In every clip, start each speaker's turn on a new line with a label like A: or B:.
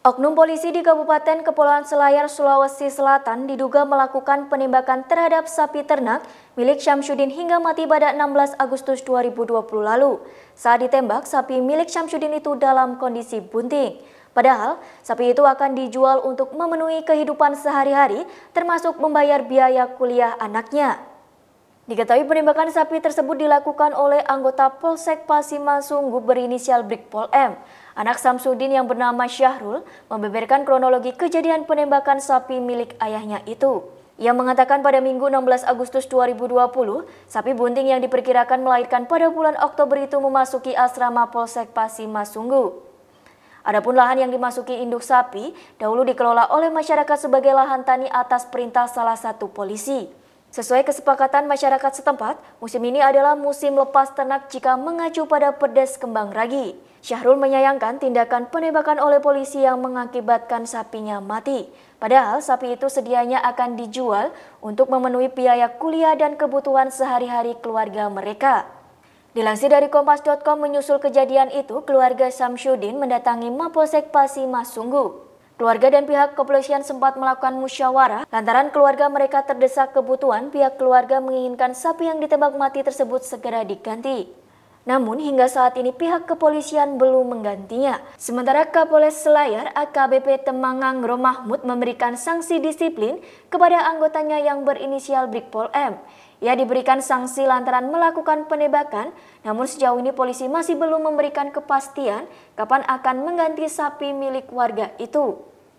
A: Oknum polisi di Kabupaten Kepulauan Selayar, Sulawesi Selatan diduga melakukan penembakan terhadap sapi ternak milik Syamsuddin hingga mati pada 16 Agustus 2020 lalu. Saat ditembak, sapi milik Syamsuddin itu dalam kondisi bunting. Padahal, sapi itu akan dijual untuk memenuhi kehidupan sehari-hari, termasuk membayar biaya kuliah anaknya. Diketahui penembakan sapi tersebut dilakukan oleh anggota Polsek Pasimasungguh berinisial Brigpol M. Anak Syamsuddin yang bernama Syahrul membeberkan kronologi kejadian penembakan sapi milik ayahnya itu. Ia mengatakan pada Minggu 16 Agustus 2020, sapi bunting yang diperkirakan melahirkan pada bulan Oktober itu memasuki asrama Polsek Pasimasungguh. Adapun lahan yang dimasuki induk sapi dahulu dikelola oleh masyarakat sebagai lahan tani atas perintah salah satu polisi. Sesuai kesepakatan masyarakat setempat, musim ini adalah musim lepas ternak jika mengacu pada Perdes Kembang Ragi. Syahrul menyayangkan tindakan penembakan oleh polisi yang mengakibatkan sapinya mati. Padahal sapi itu sedianya akan dijual untuk memenuhi biaya kuliah dan kebutuhan sehari-hari keluarga mereka. Dilansir dari Kompas.com, menyusul kejadian itu, keluarga Syamsuddin mendatangi Mapolsek Pasimasungguh. Keluarga dan pihak kepolisian sempat melakukan musyawarah lantaran keluarga mereka terdesak kebutuhan. Pihak keluarga menginginkan sapi yang ditembak mati tersebut segera diganti. Namun hingga saat ini pihak kepolisian belum menggantinya. Sementara Kapolres Selayar AKBP Temangang Romahmud memberikan sanksi disiplin kepada anggotanya yang berinisial Brigpol M. Ia diberikan sanksi lantaran melakukan penembakan, namun sejauh ini polisi masih belum memberikan kepastian kapan akan mengganti sapi milik warga itu.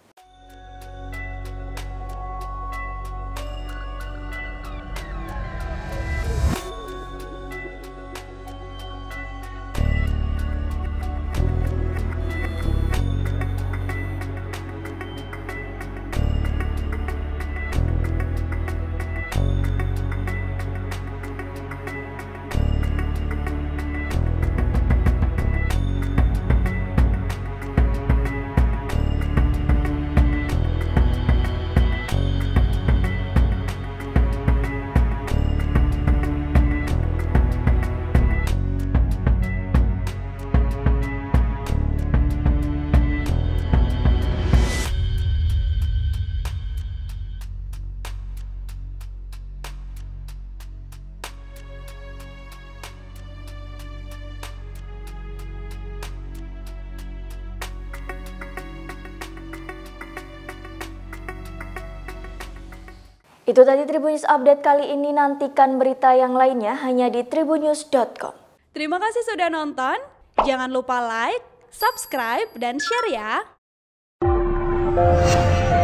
A: Itu tadi Tribun News Update kali ini, nantikan berita yang lainnya hanya di tribunnews.com.
B: Terima kasih sudah nonton, jangan lupa like, subscribe, dan share ya!